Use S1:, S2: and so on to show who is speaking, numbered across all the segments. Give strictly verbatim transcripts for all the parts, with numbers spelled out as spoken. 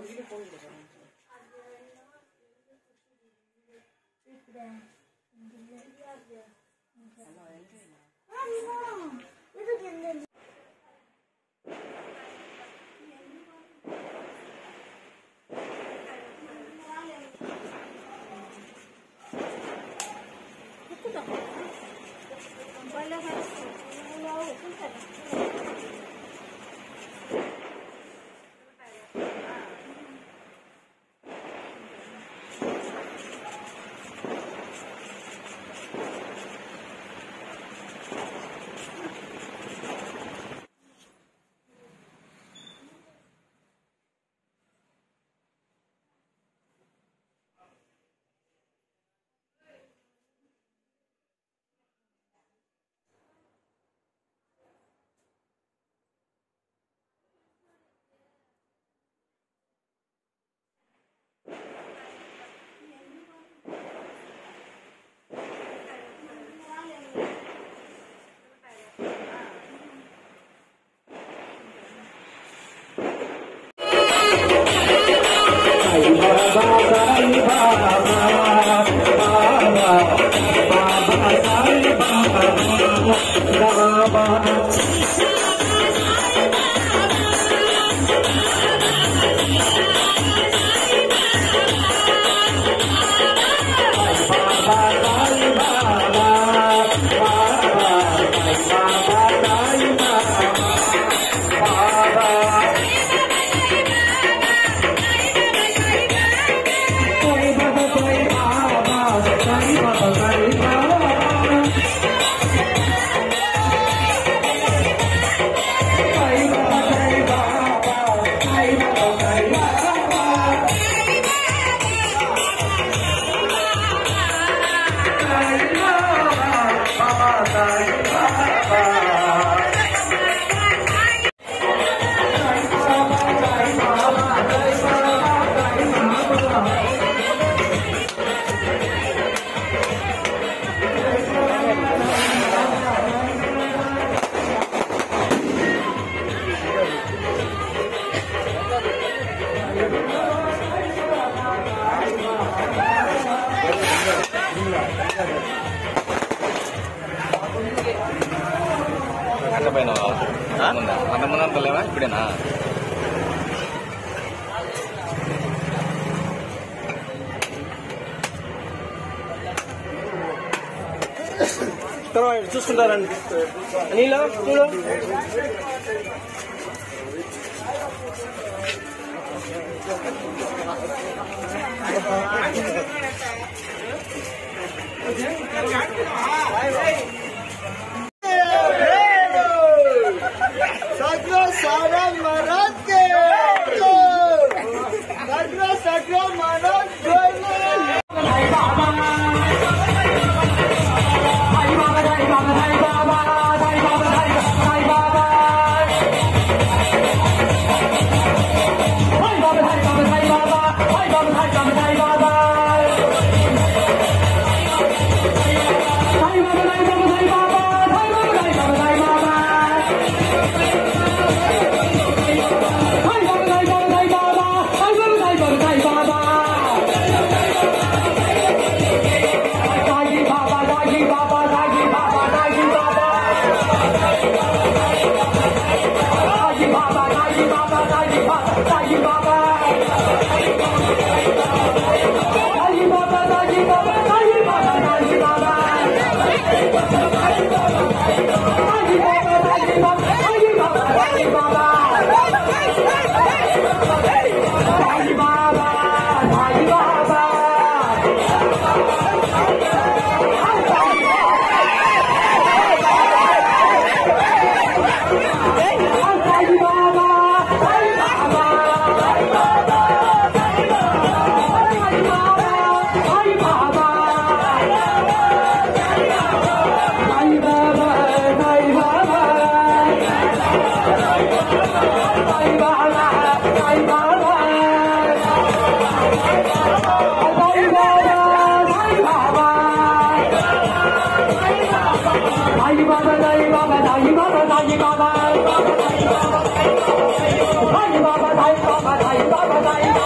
S1: ఇప్పుడేనా చూసుకుంటారండి నీలో చూడు Baba, Baba, Baba, Baba, Baba, Baba, Baba,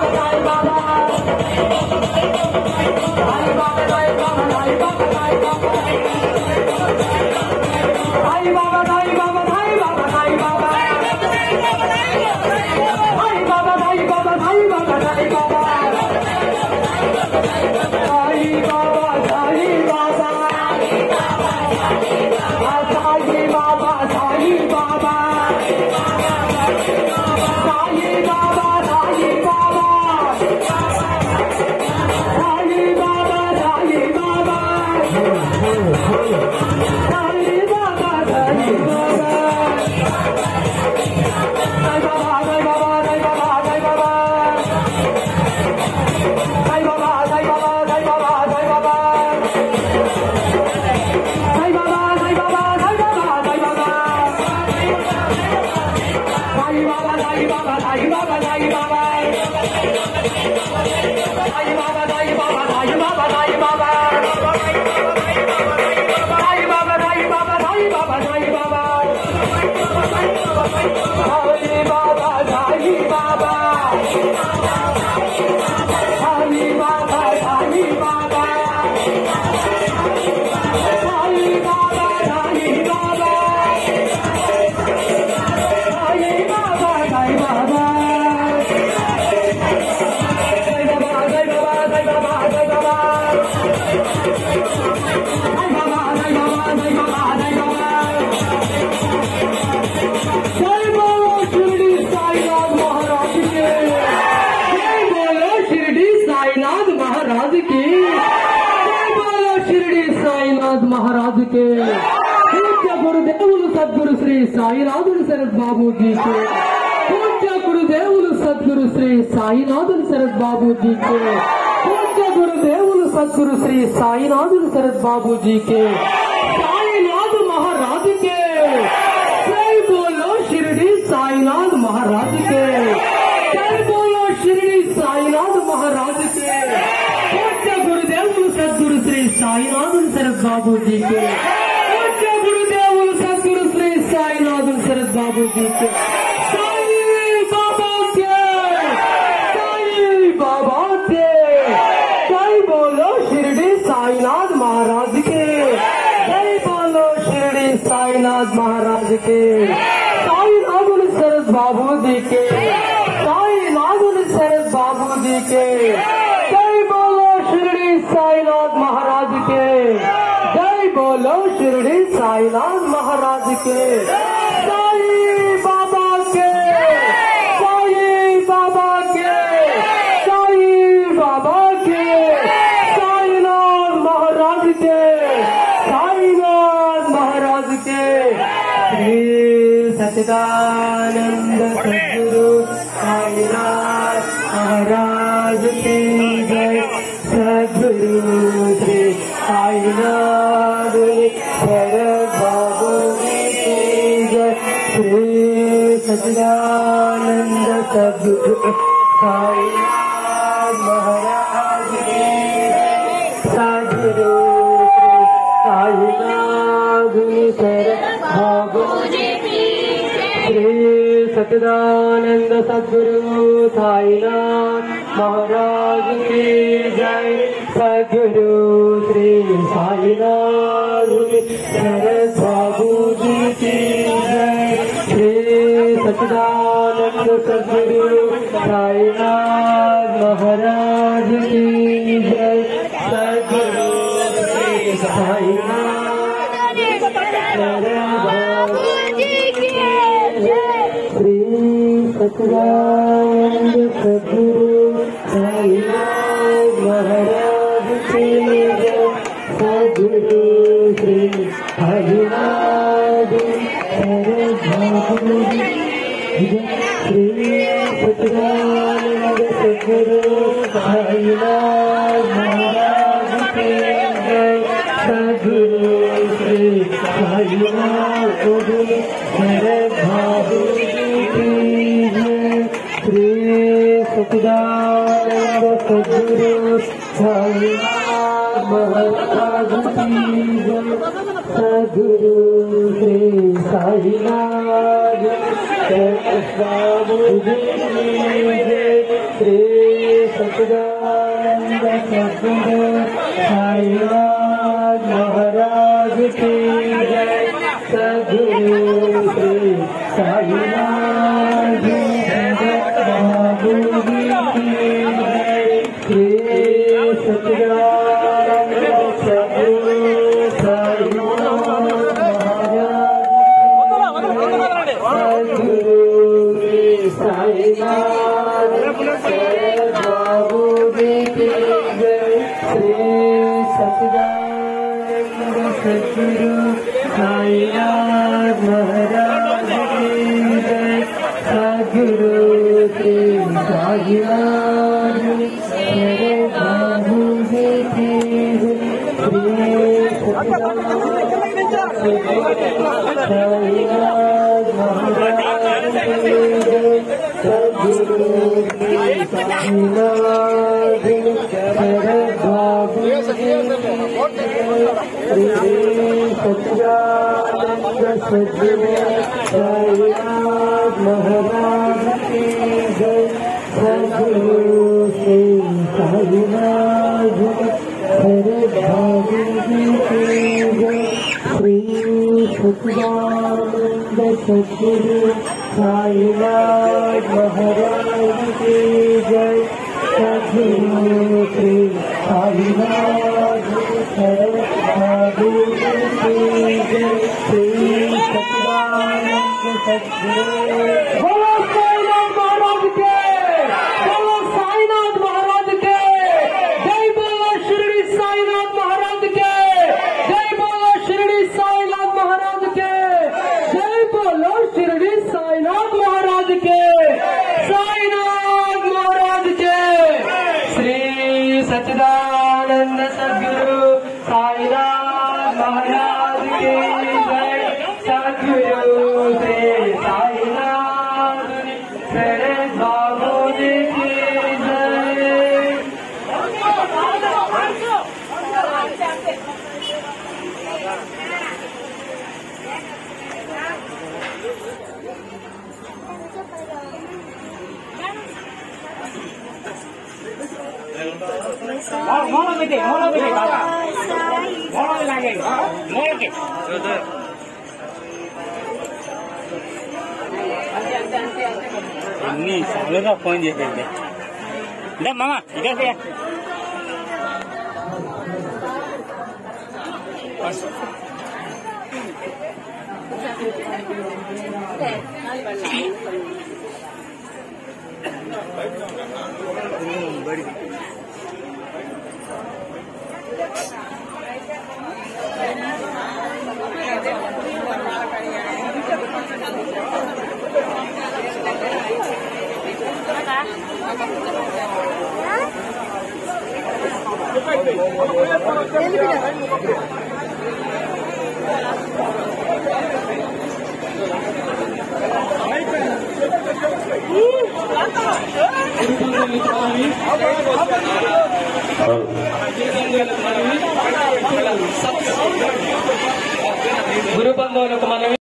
S2: महाराज के पूज्य गुरुदेवुलु सद्गुरु श्री साईनाथुनि शरद बाबू जी के पूज्य गुरुदेवुलु सद्गुरु श्री साईनाथुनि शरद बाबू जी के पूज्य गुरुदेवुलु सद्गुरु श्री साईनाथुनि शरद बाबू जी के साईनाथ महाराज के जय बोलो शिरडी साईनाथ महाराज के जय बोलो शिरडी साईनाथ महाराज के पूज्य गुरुदेवुलु सद्गुरु श्री साईनाथुनि शरद बाबू जी के पूज्य गुरुदेवुलु सद्गुरु श्री साईनाथुनि शरद बाबू जी के साई बाबा के साई बाबा के जय बोलो शिरडी साईनाथ महाराज के जय बोलो शिरडी साईनाथ महाराज के साईनाथुनि शरद बाबू जी के साईनाथुनि शरद बाबू जी के जय बोलो शिरडी साईनाथ महाराज के जय बोलो शिरडी साईनाथ महाराज के साई बाबा के साई बाबा के साई बाबा के साईनाथ महाराज के साईनाथ महाराज के श्री सच्चिदानंद सद्गुरु साईनाथ महाराज की जय सद्गुरु श्री साईनाथ शरद बाबू की जय श्री सच्चिदानंद सद्गुरु साईनाथ महाराज की सद्गुरु श्री साईनाथ शरद बाबू श्री सच्चिदानंद सद्गुरु साईनाथ महाराज की जय सद्गुरु श्री साईनाथ शरद बाबू जी की जय श्री सच्चिदानंद सद्गुरु साईनाथ महाराज की जय सद्गुरु श्री साईनाथ शरद बाबू श्री सच्चिदानंद सद्गुरु साईनाथ महाराज की जय सद्गुरु श्री साईनाथ शरद बाबू जी श्री सच्चिदानंद सद्गुरु साईनाथ महाराज की जय सद्गुरु श्री साईनाथ शरद बाबू श्री सच्चिदानंद सद्गुरु साईनाथ महाराज की जय सद्गुरु श्री साईनाथ शरद बाबू जी की जय శ్రీ సచిదానంద సద్గురు సాయినాథ్ మహారాజ్ की जय सद्गुरु श्री साईनाथ बाबू जी की जय श्री सचिदानंद सद्गुरु साईनाथ महाराज सद्गुरु श्री साईनाथ बाबू जी की जय श्री सचिदानंद सद्गुरु साईनाथ महाराज की जय सद्गुरु श्री साईनाथ बाबू जी की जय श्री साईनाथ महाराज की जय सद्गुरु श्री साईनाथ बाबू जी श्री सच्चिदानंद सद्गुरु साईनाथ महाराज की जय सद्गुरु श्री साईनाथ बाबू जी की जय श्री सच्चिदानंद सद्गुरु साईनाथ महाराज की जय सद्गुरु श्री साईनाथ बाबू जी की जय श्री सच्चिदानंद सद्गुरु बोलो साईनाथ महाराज के बोलो साईनाथ महाराज के जय बोलो शिरडी साईनाथ महाराज के जय बोलो शिरडी साईनाथ महाराज के जय बोलो शिरडी साईनाथ महाराज के साईनाथ महाराज के श्री सच्चिदानंद सद्गुरु साईनाथ महाराज की जय सद्गुरु श्री साईनाथ बाबू जी की जय
S1: मोनो बेटे मोनो बेटे काका मोनो लगेगा मोनो के అన్ని సౌలుగా ఫోన్ చేసేది అంటే మామ ఇదే బడి
S2: గురు బంధువులకు మనం